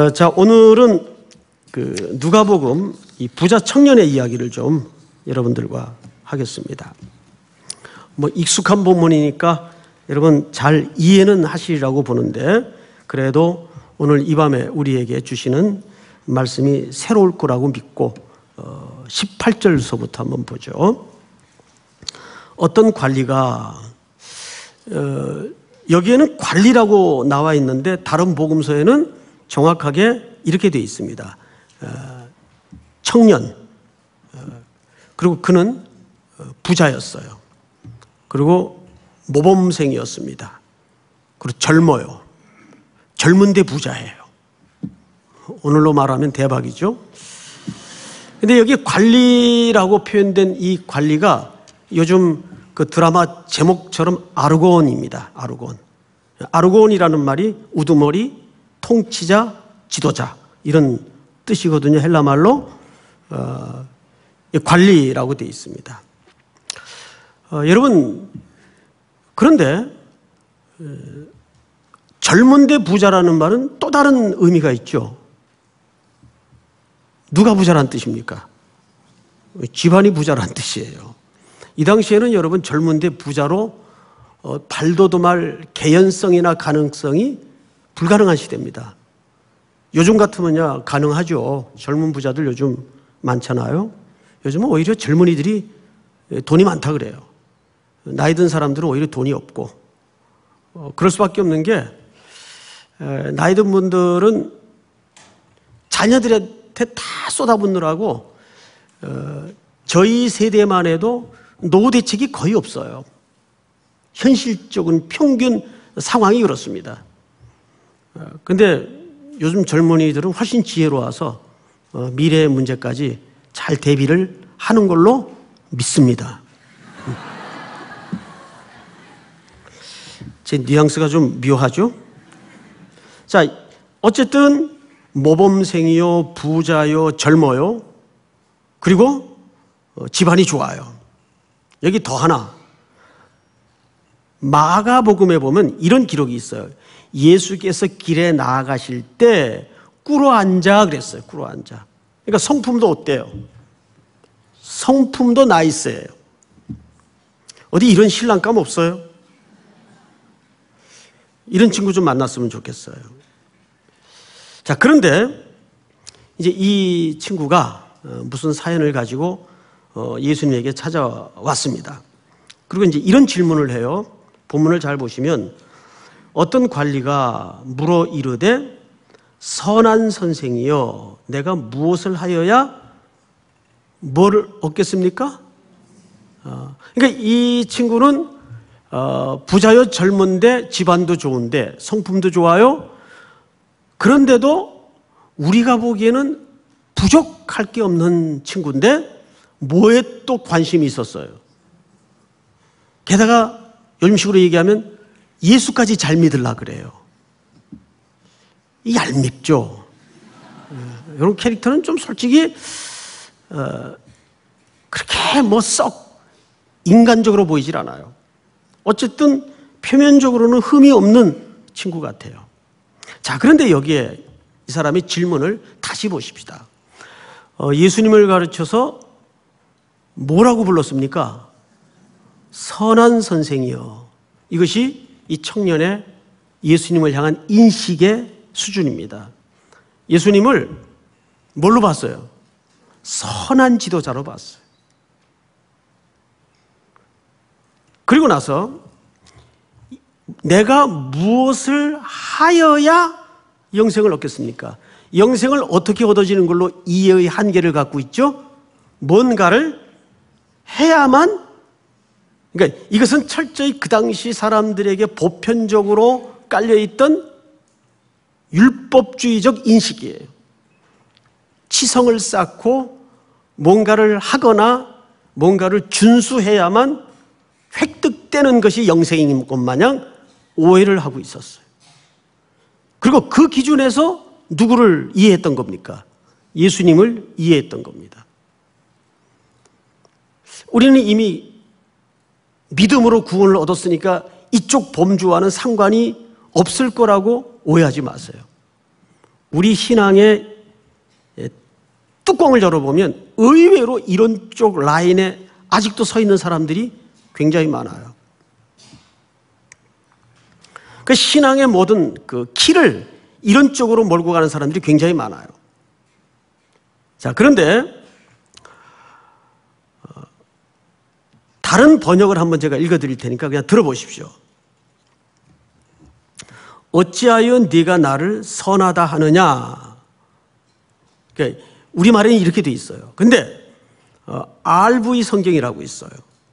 자, 오늘은 누가복음 이 부자 청년의 이야기를 좀 여러분들과 하겠습니다. 뭐 익숙한 본문이니까 여러분 잘 이해는 하시리라고 보는데, 그래도 오늘 이 밤에 우리에게 주시는 말씀이 새로울 거라고 믿고 18절서부터 한번 보죠. 어떤 관리가 여기에는 관리라고 나와 있는데 다른 복음서에는 정확하게 이렇게 되어 있습니다. 청년, 그리고 그는 부자였어요. 그리고 모범생이었습니다. 그리고 젊어요. 젊은데 부자예요. 오늘로 말하면 대박이죠. 근데 여기 관리라고 표현된 이 관리가 요즘 그 드라마 제목처럼 아르곤입니다. 아르곤. 아르곤이라는 말이 우두머리, 통치자, 지도자 이런 뜻이거든요. 헬라말로 관리라고 되어 있습니다. 여러분, 그런데 젊은데 부자라는 말은 또 다른 의미가 있죠. 누가 부자란 뜻입니까? 집안이 부자란 뜻이에요. 이 당시에는 여러분 젊은데 부자로 발돋움할 개연성이나 가능성이 불가능한 시대입니다. 요즘 같으면야 가능하죠. 젊은 부자들 요즘 많잖아요. 요즘은 오히려 젊은이들이 돈이 많다 그래요. 나이 든 사람들은 오히려 돈이 없고, 그럴 수밖에 없는 게 나이 든 분들은 자녀들한테 다 쏟아붓느라고 저희 세대만 해도 노후 대책이 거의 없어요. 현실적인 평균 상황이 그렇습니다. 근데 요즘 젊은이들은 훨씬 지혜로워서 미래의 문제까지 잘 대비를 하는 걸로 믿습니다. 제 뉘앙스가 좀 묘하죠? 자, 어쨌든 모범생이요, 부자요, 젊어요, 그리고 집안이 좋아요. 여기 더 하나, 마가복음에 보면 이런 기록이 있어요. 예수께서 길에 나아가실 때 꿇어 앉아 그랬어요. 꿇어 앉아. 그러니까 성품도 어때요? 성품도 나이스예요. 어디 이런 신랑감 없어요? 이런 친구 좀 만났으면 좋겠어요. 자, 그런데 이제 이 친구가 무슨 사연을 가지고 예수님에게 찾아왔습니다. 그리고 이제 이런 질문을 해요. 본문을 잘 보시면 어떤 관리가 물어 이르되 선한 선생이여 내가 무엇을 하여야 뭘 얻겠습니까? 그러니까 이 친구는 부자요, 젊은데 집안도 좋은데 성품도 좋아요. 그런데도 우리가 보기에는 부족할 게 없는 친구인데 뭐에 또 관심이 있었어요. 게다가 요즘식으로 얘기하면 예수까지 잘 믿으려고 그래요. 얄밉죠. 이런 캐릭터는 좀 솔직히 그렇게 뭐 썩 인간적으로 보이질 않아요. 어쨌든 표면적으로는 흠이 없는 친구 같아요. 자, 그런데 여기에 이 사람의 질문을 다시 보십시다. 예수님을 가르쳐서 뭐라고 불렀습니까? 선한 선생이여. 이것이 이 청년의 예수님을 향한 인식의 수준입니다. 예수님을 뭘로 봤어요? 선한 지도자로 봤어요. 그리고 나서 내가 무엇을 하여야 영생을 얻겠습니까? 영생을 어떻게 얻어지는 걸로 이해의 한계를 갖고 있죠? 뭔가를 해야만, 그러니까 이것은 철저히 그 당시 사람들에게 보편적으로 깔려있던 율법주의적 인식이에요. 치성을 쌓고 뭔가를 하거나 뭔가를 준수해야만 획득되는 것이 영생인 것 마냥 오해를 하고 있었어요. 그리고 그 기준에서 누구를 이해했던 겁니까? 예수님을 이해했던 겁니다. 우리는 이미 믿음으로 구원을 얻었으니까 이쪽 범주와는 상관이 없을 거라고 오해하지 마세요. 우리 신앙의 뚜껑을 열어보면 의외로 이런 쪽 라인에 아직도 서 있는 사람들이 굉장히 많아요. 그 신앙의 모든 그 키를 이런 쪽으로 몰고 가는 사람들이 굉장히 많아요. 자, 그런데 다른 번역을 한번 제가 읽어드릴 테니까 그냥 들어보십시오. 어찌하여 네가 나를 선하다 하느냐. 그러니까 우리말에는 이렇게 돼 있어요. 근데 RV 성경이라고 있어요.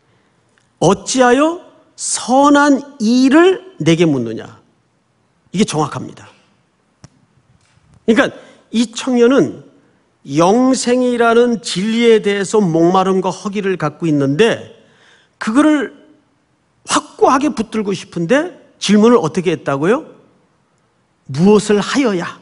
어찌하여 선한 일을 내게 묻느냐. 이게 정확합니다. 그러니까 이 청년은 영생이라는 진리에 대해서 목마름과 허기를 갖고 있는데 그거를 확고하게 붙들고 싶은데 질문을 어떻게 했다고요? 무엇을 하여야?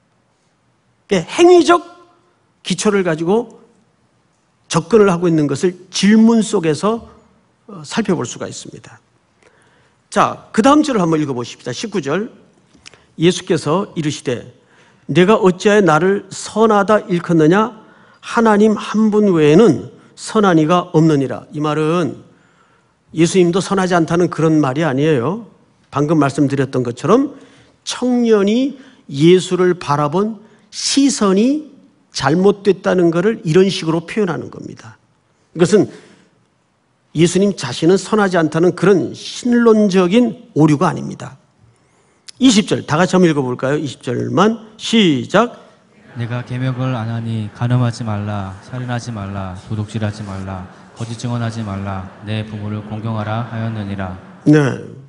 행위적 기초를 가지고 접근을 하고 있는 것을 질문 속에서 살펴볼 수가 있습니다. 자, 그 다음 절을 한번 읽어보십시다. 19절. 예수께서 이르시되 내가 어찌하여 나를 선하다 일컫느냐? 하나님 한 분 외에는 선한 이가 없느니라. 이 말은 예수님도 선하지 않다는 그런 말이 아니에요. 방금 말씀드렸던 것처럼 청년이 예수를 바라본 시선이 잘못됐다는 것을 이런 식으로 표현하는 겁니다. 이것은 예수님 자신은 선하지 않다는 그런 신론적인 오류가 아닙니다. 20절 다 같이 한번 읽어볼까요? 20절만 시작. 내가 계명을 안 하니 간음하지 말라, 살인하지 말라, 도둑질하지 말라, 거짓 증언하지 말라, 내 부모를 공경하라 하였느니라. 네,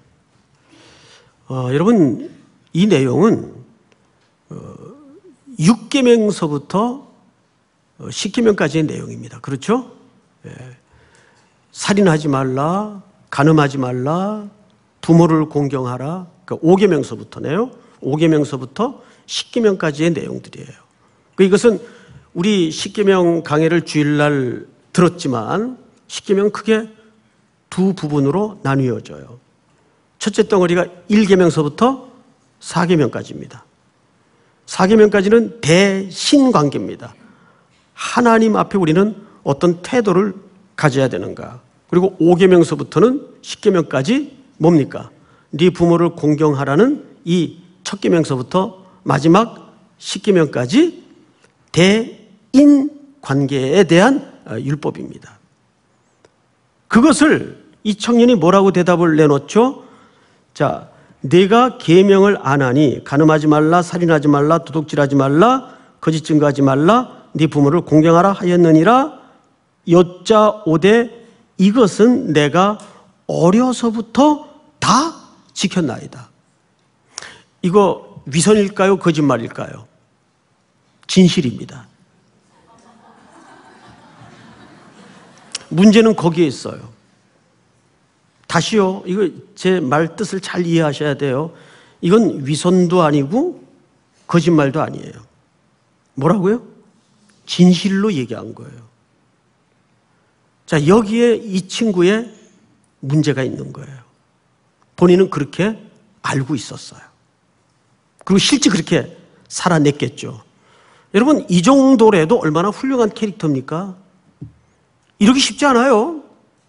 여러분 이 내용은 6계명서부터 10계명까지의 내용입니다. 그렇죠? 예. 살인하지 말라, 간음하지 말라, 부모를 공경하라. 그러니까 5계명서부터네요. 5계명서부터 10계명까지의 내용들이에요. 이것은 우리 10계명 강해를 주일날 들었지만 10계명 크게 두 부분으로 나뉘어져요. 첫째 덩어리가 1계명서부터 4계명까지입니다. 4계명까지는 대신관계입니다. 하나님 앞에 우리는 어떤 태도를 가져야 되는가. 그리고 5계명서부터는 10계명까지 뭡니까? 네 부모를 공경하라는 이 첫 계명서부터 마지막 10계명까지 대인 관계에 대한 율법입니다. 그것을 이 청년이 뭐라고 대답을 내놓죠? 자, 내가 계명을 안 하니 간음하지 말라, 살인하지 말라, 도둑질하지 말라, 거짓 증거하지 말라, 네 부모를 공경하라 하였느니라. 여짜오되 이것은 내가 어려서부터 다 지켰나이다. 이거 위선일까요? 거짓말일까요? 진실입니다. 문제는 거기에 있어요. 다시요, 이거 제 말 뜻을 잘 이해하셔야 돼요. 이건 위선도 아니고 거짓말도 아니에요. 뭐라고요? 진실로 얘기한 거예요. 자, 여기에 이 친구의 문제가 있는 거예요. 본인은 그렇게 알고 있었어요. 그리고 실제 그렇게 살아냈겠죠. 여러분, 이 정도라도 얼마나 훌륭한 캐릭터입니까? 이러기 쉽지 않아요.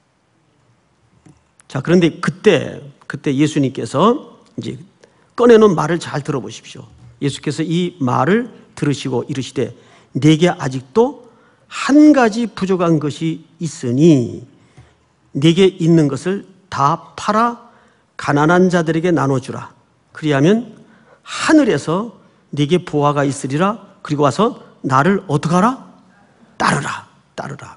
자, 그런데 그때 예수님께서 이제 꺼내놓은 말을 잘 들어보십시오. 예수께서 이 말을 들으시고 이르시되 네게 아직도 한 가지 부족한 것이 있으니 네게 있는 것을 다 팔아 가난한 자들에게 나눠주라. 그리하면 하늘에서 네게 보화가 있으리라. 그리고 와서 나를 어떻게 하라? 따르라.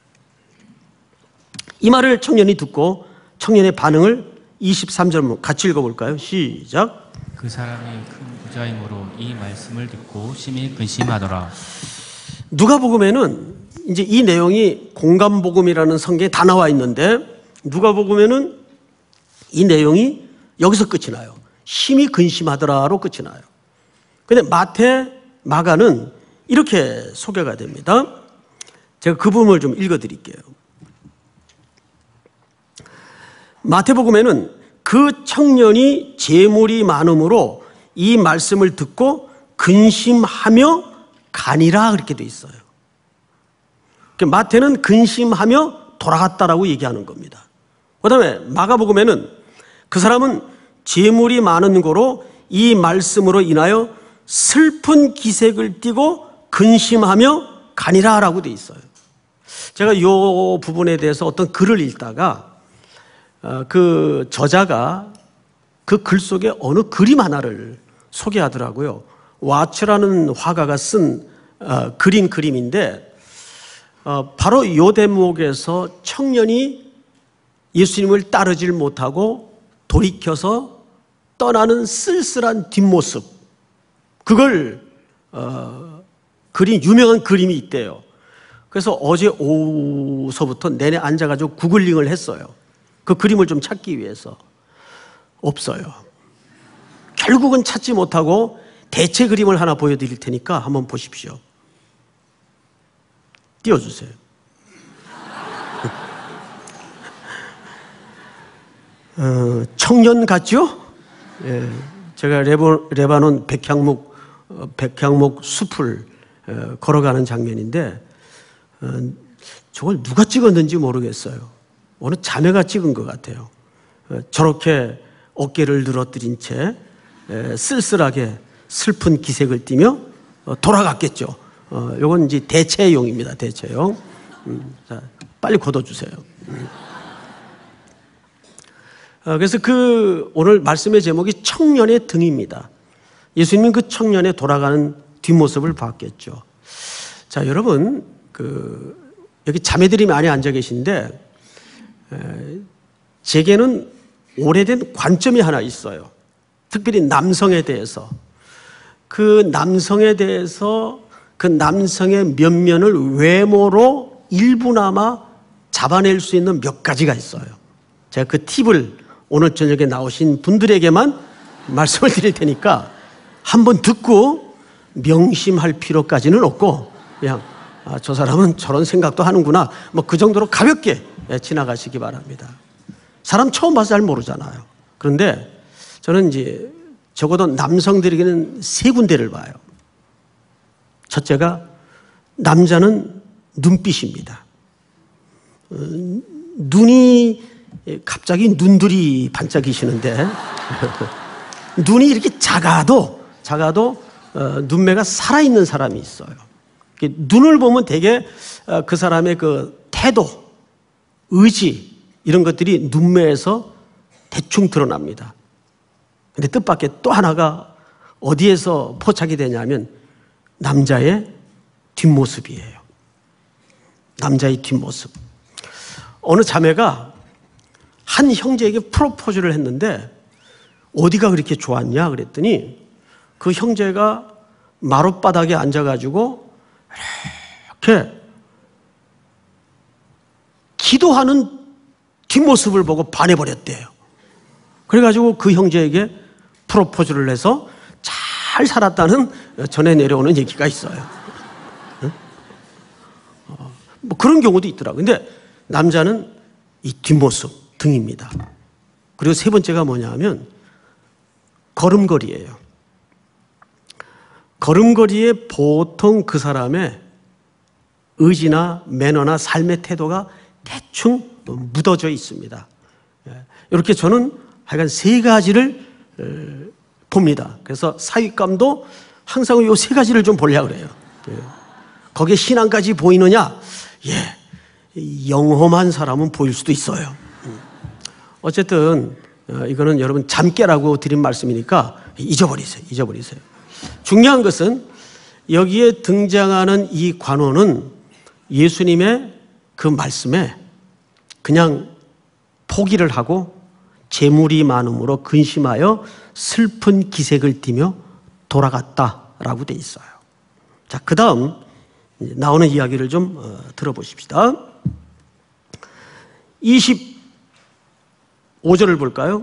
이 말을 청년이 듣고 청년의 반응을 23절 같이 읽어볼까요? 시작. 그 사람이 큰 부자이므로 이 말씀을 듣고 심히 근심하더라. 누가복음에는 이제 이 내용이 공감복음이라는 성경에 다 나와 있는데 누가복음에는 이 내용이 여기서 끝이 나요. 심히 근심하더라로 끝이 나요. 그런데 마태, 마가는 이렇게 소개가 됩니다. 제가 그 부분을 좀 읽어드릴게요. 마태복음에는 그 청년이 재물이 많음으로 이 말씀을 듣고 근심하며 가니라 그렇게 돼 있어요. 마태는 근심하며 돌아갔다라고 얘기하는 겁니다. 그 다음에 마가복음에는 그 사람은 재물이 많은 고로 이 말씀으로 인하여 슬픈 기색을 띠고 근심하며 가니라 라고 돼 있어요. 제가 이 부분에 대해서 어떤 글을 읽다가 그 저자가 그 글 속에 어느 그림 하나를 소개하더라고요. 와츠라는 화가가 쓴 그린 그림인데 바로 이 대목에서 청년이 예수님을 따르질 못하고 돌이켜서 떠나는 쓸쓸한 뒷모습, 그걸 그린 유명한 그림이 있대요. 그래서 어제 오후서부터 내내 앉아가지고 구글링을 했어요. 그 그림을 좀 찾기 위해서. 없어요. 결국은 찾지 못하고 대체 그림을 하나 보여드릴 테니까 한번 보십시오. 띄워주세요. 청년 같죠? 예, 제가 레바논 백향목 숲을 걸어가는 장면인데 저걸 누가 찍었는지 모르겠어요. 어느 자매가 찍은 것 같아요. 저렇게 어깨를 늘어뜨린 채 쓸쓸하게 슬픈 기색을 띠며 돌아갔겠죠. 요건 이제 대체용입니다. 대체용. 자, 빨리 걷어주세요. 그래서 그 오늘 말씀의 제목이 청년의 등입니다. 예수님은 그 청년의 돌아가는 뒷모습을 봤겠죠. 자, 여러분, 여기 자매들이 많이 앉아 계신데, 제게는 오래된 관점이 하나 있어요. 특별히 남성에 대해서. 그 남성에 대해서 그 남성의 면면을 외모로 일부나마 잡아낼 수 있는 몇 가지가 있어요. 제가 그 팁을 오늘 저녁에 나오신 분들에게만 말씀을 드릴 테니까 한번 듣고 명심할 필요까지는 없고 그냥 저 사람은 저런 생각도 하는구나 뭐 그 정도로 가볍게 지나가시기 바랍니다. 사람 처음 봐서 잘 모르잖아요. 그런데 저는 이제 적어도 남성들에게는 세 군데를 봐요. 첫째가 남자는 눈빛입니다. 눈이 갑자기 눈들이 반짝이시는데 눈이 이렇게 작아도 눈매가 살아있는 사람이 있어요. 눈을 보면 되게 그 사람의 그 태도, 의지 이런 것들이 눈매에서 대충 드러납니다. 근데 뜻밖의 또 하나가 어디에서 포착이 되냐면 남자의 뒷모습이에요. 남자의 뒷모습. 어느 자매가 한 형제에게 프로포즈를 했는데 어디가 그렇게 좋았냐 그랬더니 그 형제가 마룻바닥에 앉아가지고 이렇게 기도하는 뒷모습을 보고 반해버렸대요. 그래가지고 그 형제에게 프로포즈를 해서 잘 살았다는 전해 내려오는 얘기가 있어요. 뭐 그런 경우도 있더라고요. 근데 남자는 이 뒷모습, 등입니다. 그리고 세 번째가 뭐냐면 걸음걸이에요. 걸음걸이에 보통 그 사람의 의지나 매너나 삶의 태도가 대충 묻어져 있습니다. 이렇게 저는 하여간 세 가지를 봅니다. 그래서 사윗감도 항상 이 세 가지를 좀 보려고 그래요. 거기에 신앙까지 보이느냐? 영험한 사람은 보일 수도 있어요. 어쨌든 이거는 여러분 잠깨라고 드린 말씀이니까 잊어버리세요. 중요한 것은 여기에 등장하는 이 관원은 예수님의 그 말씀에 그냥 포기를 하고 재물이 많음으로 근심하여 슬픈 기색을 띠며 돌아갔다라고 돼 있어요. 자, 그 다음 나오는 이야기를 좀 들어보십시다. 25절을 볼까요?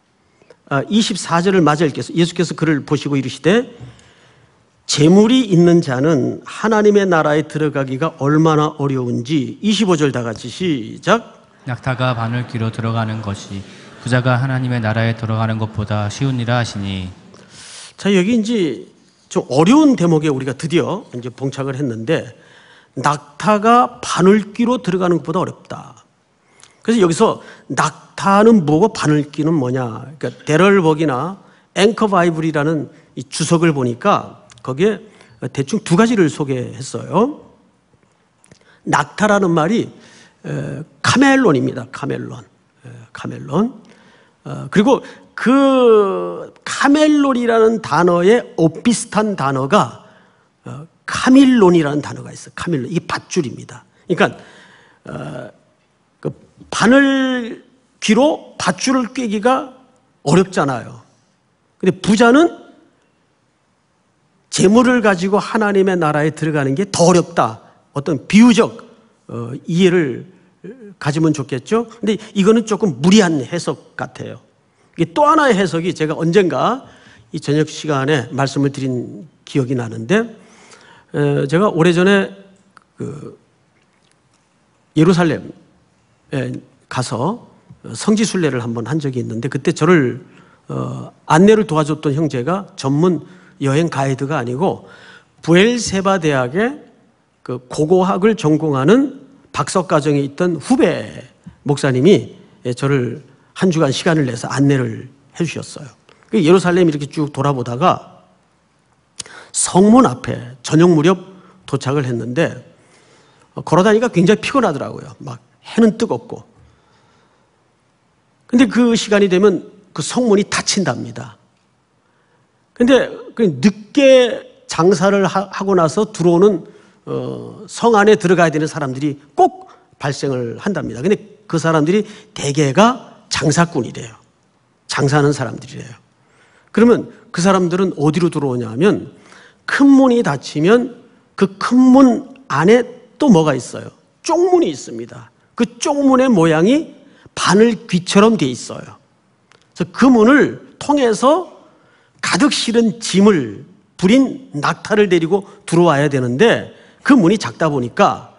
24절을 맞아 읽겠습니다. 예수께서 그를 보시고 이르시되 재물이 있는 자는 하나님의 나라에 들어가기가 얼마나 어려운지. 25절 다 같이 시작. 낙타가 바늘귀로 들어가는 것이 부자가 하나님의 나라에 들어가는 것보다 쉬우니라 하시니. 자, 여기 이제 좀 어려운 대목에 우리가 드디어 이제 봉착을 했는데, 낙타가 바늘귀로 들어가는 것보다 어렵다. 그래서 여기서 낙타는 뭐고 바늘귀는 뭐냐. 그러니까 데럴벅이나 앵커 바이블이라는 이 주석을 보니까 거기에 대충 두 가지를 소개했어요. 낙타라는 말이 카멜론입니다. 카멜론. 그리고 그 카멜론이라는 단어의 엇비슷한 단어가 카밀론이라는 단어가 있어요. 카밀론. 이게 밧줄입니다. 그러니까 그 바늘귀로 밧줄을 꿰기가 어렵잖아요. 근데 부자는 재물을 가지고 하나님의 나라에 들어가는 게 더 어렵다. 어떤 비유적 이해를 가지면 좋겠죠. 근데 이거는 조금 무리한 해석 같아요. 또 하나의 해석이 제가 언젠가 이 저녁 시간에 말씀을 드린 기억이 나는데, 제가 오래전에 그 예루살렘에 가서 성지순례를 한번 한 적이 있는데, 그때 저를 안내를 도와줬던 형제가 전문 여행 가이드가 아니고 부엘세바 대학의 그 고고학을 전공하는 박사과정에 있던 후배 목사님이 저를 한 주간 시간을 내서 안내를 해 주셨어요. 예루살렘 이렇게 쭉 돌아보다가 성문 앞에 저녁 무렵 도착을 했는데, 걸어다니니까 굉장히 피곤하더라고요. 막 해는 뜨겁고. 근데 그 시간이 되면 그 성문이 닫힌답니다. 근데 늦게 장사를 하고 나서 들어오는 성 안에 들어가야 되는 사람들이 꼭 발생을 한답니다. 근데 그 사람들이 대개가 장사꾼이래요. 장사하는 사람들이래요. 그러면 그 사람들은 어디로 들어오냐 하면, 큰 문이 닫히면 그 큰 문 안에 또 뭐가 있어요? 쪽문이 있습니다. 그 쪽문의 모양이 바늘귀처럼 돼 있어요. 그래서 그 문을 통해서 가득 실은 짐을 부린 낙타를 데리고 들어와야 되는데, 그 문이 작다 보니까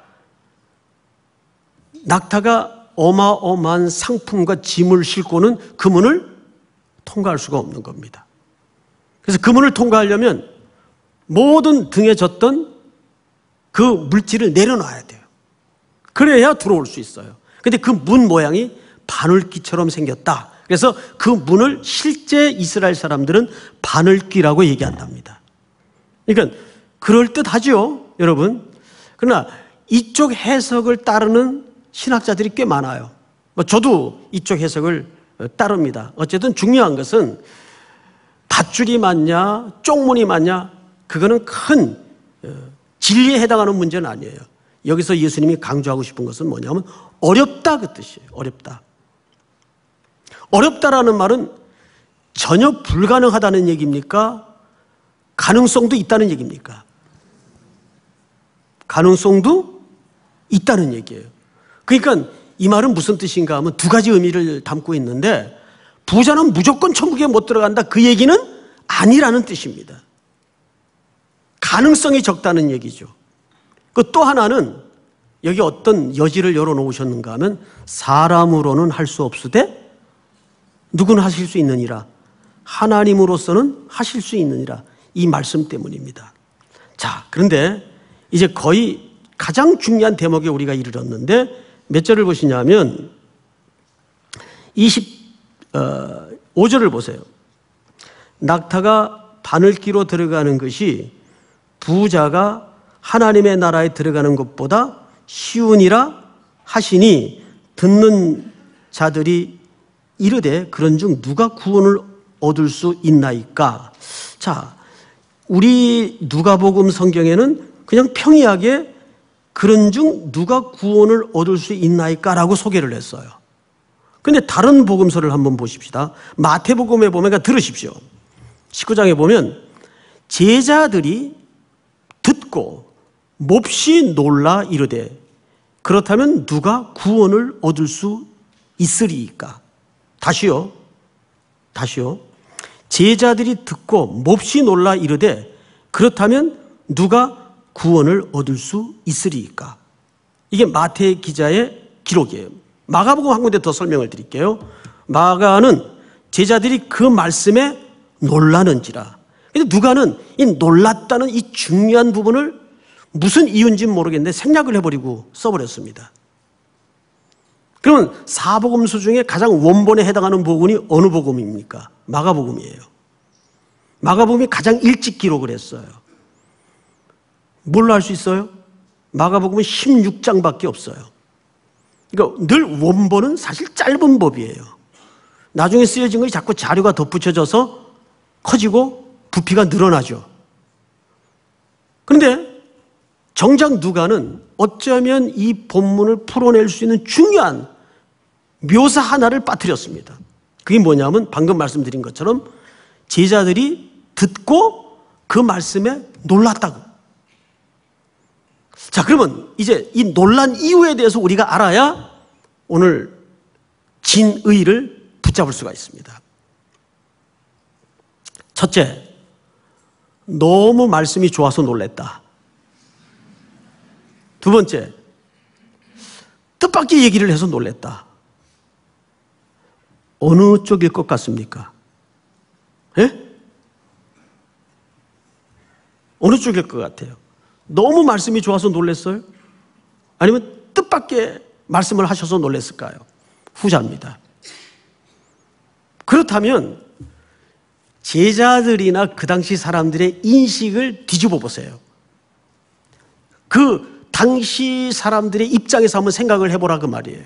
낙타가 어마어마한 상품과 짐을 싣고는 그 문을 통과할 수가 없는 겁니다. 그래서 그 문을 통과하려면 모든 등에 졌던 그 물질을 내려놔야 돼요. 그래야 들어올 수 있어요. 근데 그 문 모양이 바늘귀처럼 생겼다. 그래서 그 문을 실제 이스라엘 사람들은 바늘귀라고 얘기한답니다. 그러니까 그럴듯하죠, 여러분. 그러나 이쪽 해석을 따르는 신학자들이 꽤 많아요. 저도 이쪽 해석을 따릅니다. 어쨌든 중요한 것은 밧줄이 맞냐, 쪽문이 맞냐, 그거는 큰 진리에 해당하는 문제는 아니에요. 여기서 예수님이 강조하고 싶은 것은 뭐냐면 어렵다 그 뜻이에요. 어렵다. 어렵다라는 말은 전혀 불가능하다는 얘기입니까? 가능성도 있다는 얘기입니까? 가능성도 있다는 얘기예요. 그러니까 이 말은 무슨 뜻인가 하면 두 가지 의미를 담고 있는데, 부자는 무조건 천국에 못 들어간다 그 얘기는 아니라는 뜻입니다. 가능성이 적다는 얘기죠. 그 또 하나는 여기 어떤 여지를 열어놓으셨는가 하면, 사람으로는 할 수 없으되 누구는 하실 수 있느니라, 하나님으로서는 하실 수 있느니라, 이 말씀 때문입니다. 자, 그런데 이제 거의 가장 중요한 대목에 우리가 이르렀는데, 몇 절을 보시냐면 25절을 보세요. 낙타가 바늘귀로 들어가는 것이 부자가 하나님의 나라에 들어가는 것보다 쉬우니라 하시니, 듣는 자들이 이르되 그런즉 누가 구원을 얻을 수 있나이까. 자, 우리 누가복음 성경에는 그냥 평이하게 그런즉 누가 구원을 얻을 수 있나이까라고 소개를 했어요. 그런데 다른 복음서를 한번 보십시다. 마태복음에 보면, 들으십시오. 19장에 보면 제자들이 듣고 몹시 놀라 이르되 그렇다면 누가 구원을 얻을 수 있으리이까. 다시요. 제자들이 듣고 몹시 놀라 이르되 그렇다면 누가 구원을 얻을 수 있으리이까. 이게 마태 기자의 기록이에요. 마가복음 한 군데 더 설명을 드릴게요. 마가는 제자들이 그 말씀에 놀라는지라, 근데 누가는 이 놀랐다는 이 중요한 부분을 무슨 이유인지는 모르겠는데 생략을 해버리고 써버렸습니다. 그러면 사복음서 중에 가장 원본에 해당하는 복음이 어느 복음입니까? 마가복음이에요. 마가복음이 가장 일찍 기록을 했어요. 뭘로 알 수 있어요? 마가복음은 16장밖에 없어요. 그러니까 늘 원본은 사실 짧은 법이에요. 나중에 쓰여진 것이 자꾸 자료가 덧붙여져서 커지고 부피가 늘어나죠. 그런데 정작 누가는 어쩌면 이 본문을 풀어낼 수 있는 중요한 묘사 하나를 빠뜨렸습니다. 그게 뭐냐면 방금 말씀드린 것처럼 제자들이 듣고 그 말씀에 놀랐다고. 자, 그러면 이제 이 놀란 이유에 대해서 우리가 알아야 오늘 진의를 붙잡을 수가 있습니다. 첫째, 너무 말씀이 좋아서 놀랬다. 두 번째, 뜻밖의 얘기를 해서 놀랬다. 어느 쪽일 것 같습니까? 예? 어느 쪽일 것 같아요? 너무 말씀이 좋아서 놀랬어요? 아니면 뜻밖의 말씀을 하셔서 놀랬을까요? 후자입니다. 그렇다면 제자들이나 그 당시 사람들의 인식을 뒤집어 보세요. 그 당시 사람들의 입장에서 한번 생각을 해보라 그 말이에요.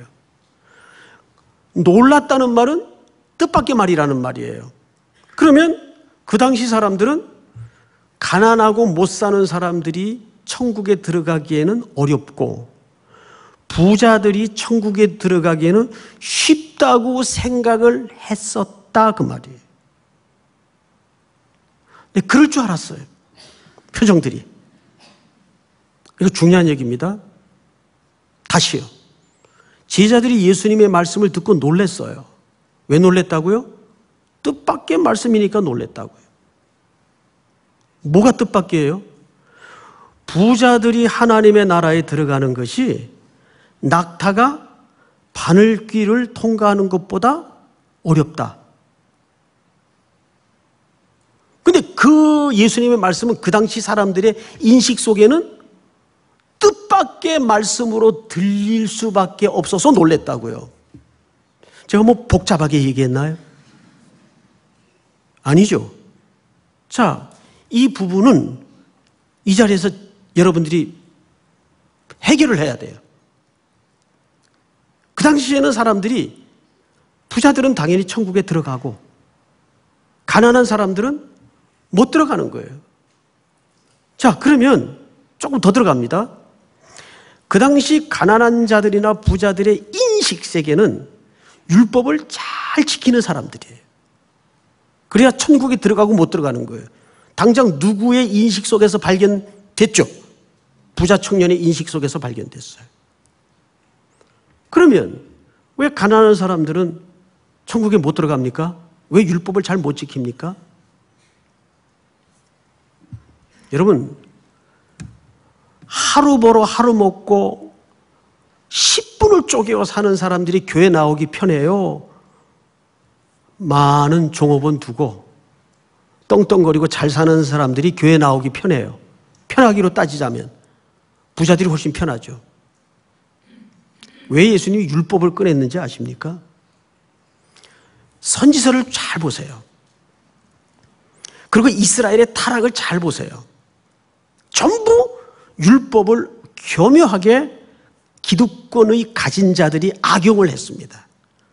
놀랐다는 말은 뜻밖의 말이라는 말이에요. 그러면 그 당시 사람들은 가난하고 못 사는 사람들이 천국에 들어가기에는 어렵고 부자들이 천국에 들어가기에는 쉽다고 생각을 했었다 그 말이에요. 근데 그럴 줄 알았어요. 표정들이. 이거 중요한 얘기입니다. 다시요. 제자들이 예수님의 말씀을 듣고 놀랬어요. 왜 놀랬다고요? 뜻밖의 말씀이니까 놀랬다고요. 뭐가 뜻밖이에요? 부자들이 하나님의 나라에 들어가는 것이 낙타가 바늘귀를 통과하는 것보다 어렵다. 근데 그 예수님의 말씀은 그 당시 사람들의 인식 속에는 뜻밖의 말씀으로 들릴 수밖에 없어서 놀랬다고요. 제가 뭐 복잡하게 얘기했나요? 아니죠. 자, 이 부분은 이 자리에서 여러분들이 해결을 해야 돼요. 그 당시에는 사람들이 부자들은 당연히 천국에 들어가고 가난한 사람들은 못 들어가는 거예요. 자, 그러면 조금 더 들어갑니다. 그 당시 가난한 자들이나 부자들의 인식 세계는 율법을 잘 지키는 사람들이에요. 그래야 천국에 들어가고 못 들어가는 거예요. 당장 누구의 인식 속에서 발견됐죠? 부자 청년의 인식 속에서 발견됐어요. 그러면 왜 가난한 사람들은 천국에 못 들어갑니까? 왜 율법을 잘 못 지킵니까? 여러분, 하루 벌어 하루 먹고 10분을 쪼개어 사는 사람들이 교회 나오기 편해요? 많은 종업원 두고 떵떵거리고 잘 사는 사람들이 교회 나오기 편해요? 편하기로 따지자면 부자들이 훨씬 편하죠. 왜 예수님이 율법을 꺼냈는지 아십니까? 선지서를 잘 보세요. 그리고 이스라엘의 타락을 잘 보세요. 전부 율법을 교묘하게 기득권의 가진 자들이 악용을 했습니다.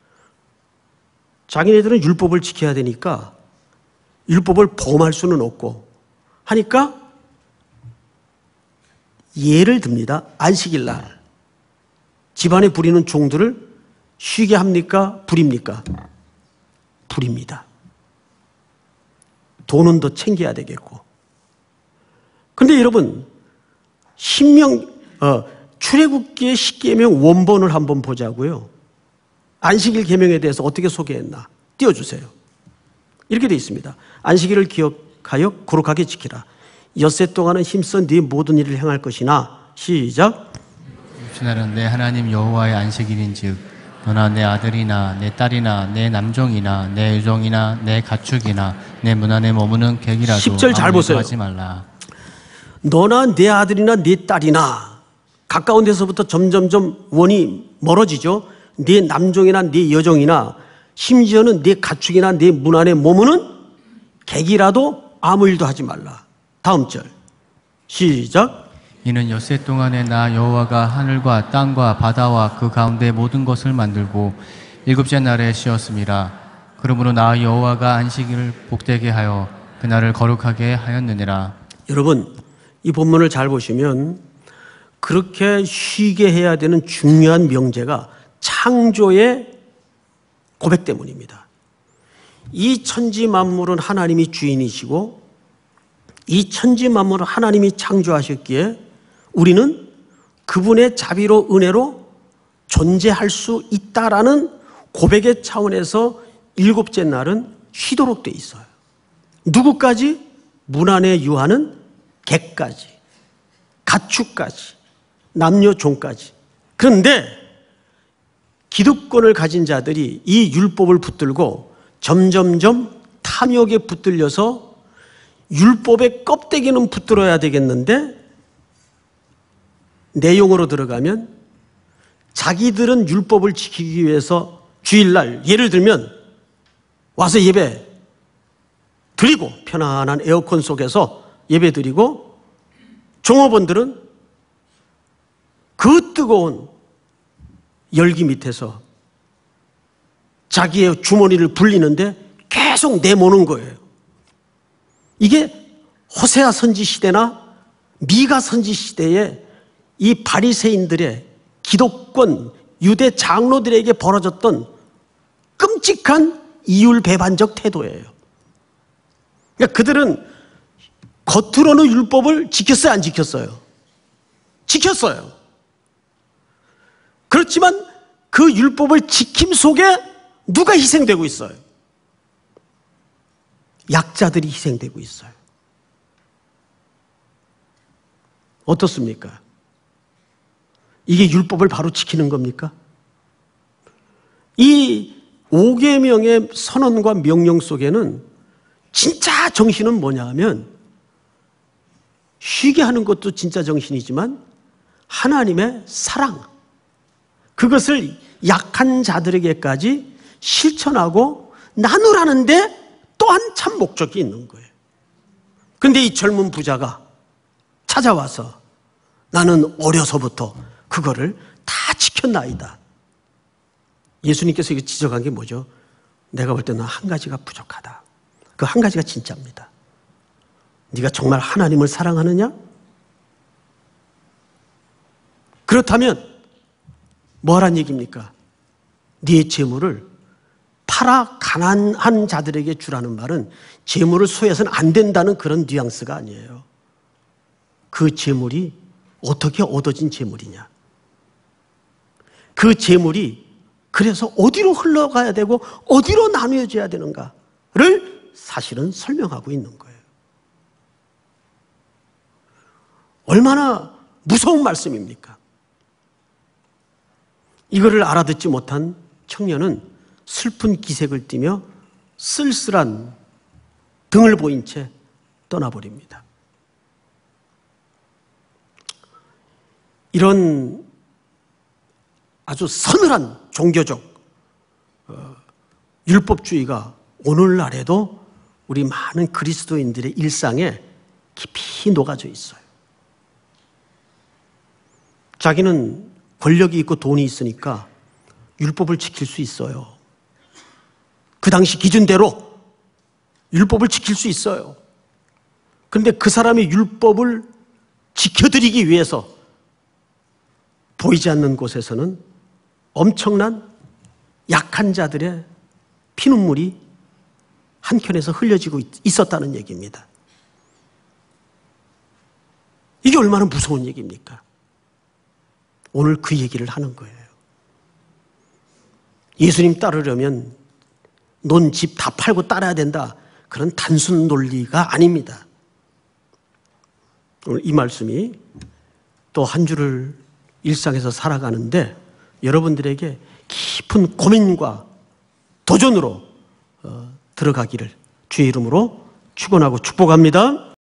자기네들은 율법을 지켜야 되니까 율법을 범할 수는 없고 하니까 예를 듭니다. 안식일 날 집안에 부리는 종들을 쉬게 합니까? 부립니까? 부립니다. 돈은 더 챙겨야 되겠고. 그런데 여러분, 출애굽기의 10계명 원본을 한번 보자고요. 안식일 계명에 대해서 어떻게 소개했나 띄워주세요. 이렇게 되어 있습니다. 안식일을 기억하여 거룩하게 지키라. 엿새 동안은 힘써 네 모든 일을 행할 것이나. 시작. 주날은 내 하나님 여호와의 안식일인즉 너나 내 아들이나 내 딸이나 내 남종이나 내 여종이나 내 가축이나 내 문 안에 머무는 객이라도 10절 잘 아무 일도 보세요. 하지 말라. 너나 내 아들이나 내 딸이나 가까운 데서부터 점점점 원이 멀어지죠. 네 남종이나 네 여종이나 심지어는 네 가축이나 네 문 안에 머무는 객이라도 아무 일도 하지 말라. 다음 절 시작. 이는 엿새 동안에 나 여호와가 하늘과 땅과 바다와 그 가운데 모든 것을 만들고 일곱째 날에 쉬었음이라. 그러므로 나 여호와가 안식일을 복되게 하여 그날을 거룩하게 하였느니라. 여러분, 이 본문을 잘 보시면 그렇게 쉬게 해야 되는 중요한 명제가 창조의 고백 때문입니다. 이 천지 만물은 하나님이 주인이시고 이 천지 만물을 하나님이 창조하셨기에 우리는 그분의 자비로 은혜로 존재할 수 있다라는 고백의 차원에서 일곱째 날은 쉬도록 돼 있어요. 누구까지? 문 안에 유하는 객까지, 가축까지, 남녀 종까지. 그런데 기득권을 가진 자들이 이 율법을 붙들고 점점점 탐욕에 붙들려서 율법의 껍데기는 붙들어야 되겠는데 내용으로 들어가면 자기들은 율법을 지키기 위해서 주일날 예를 들면 와서 예배 드리고 편안한 에어컨 속에서 예배 드리고 종업원들은 그 뜨거운 열기 밑에서 자기의 주머니를 불리는데 계속 내모는 거예요. 이게 호세아 선지 시대나 미가 선지 시대에 이 바리새인들의 기독권 유대 장로들에게 벌어졌던 끔찍한 이율배반적 태도예요. 그러니까 그들은 겉으로는 율법을 지켰어요, 안 지켰어요? 지켰어요. 그렇지만 그 율법을 지킴 속에 누가 희생되고 있어요? 약자들이 희생되고 있어요. 어떻습니까? 이게 율법을 바로 지키는 겁니까? 이 5계명의 선언과 명령 속에는 진짜 정신은 뭐냐 하면 쉬게 하는 것도 진짜 정신이지만 하나님의 사랑, 그것을 약한 자들에게까지 실천하고 나누라는데 또한 참 목적이 있는 거예요. 그런데 이 젊은 부자가 찾아와서 나는 어려서부터 그거를 다 지켰나이다. 예수님께서 이거 지적한 게 뭐죠? 내가 볼 때는 한 가지가 부족하다. 그 한 가지가 진짜입니다. 네가 정말 하나님을 사랑하느냐? 그렇다면 뭐하란 얘기입니까? 네 재물을 팔아 가난한 자들에게 주라는 말은 재물을 소유해서는 안 된다는 그런 뉘앙스가 아니에요. 그 재물이 어떻게 얻어진 재물이냐? 그 재물이 그래서 어디로 흘러가야 되고 어디로 나누어져야 되는가를 사실은 설명하고 있는 거예요. 얼마나 무서운 말씀입니까? 이거를 알아듣지 못한 청년은 슬픈 기색을 띠며 쓸쓸한 등을 보인 채 떠나버립니다. 이런 아주 서늘한 종교적 율법주의가 오늘날에도 우리 많은 그리스도인들의 일상에 깊이 녹아져 있어요. 자기는 권력이 있고 돈이 있으니까 율법을 지킬 수 있어요. 그 당시 기준대로 율법을 지킬 수 있어요. 그런데 그 사람이 율법을 지켜드리기 위해서 보이지 않는 곳에서는 엄청난 약한 자들의 피눈물이 한켠에서 흘려지고 있었다는 얘기입니다. 이게 얼마나 무서운 얘기입니까? 오늘 그 얘기를 하는 거예요. 예수님 따르려면 논 집 다 팔고 따라야 된다. 그런 단순 논리가 아닙니다. 오늘 이 말씀이 또 한 주를 일상에서 살아가는데 여러분들에게 깊은 고민과 도전으로 들어가기를 주의 이름으로 축원하고 축복합니다.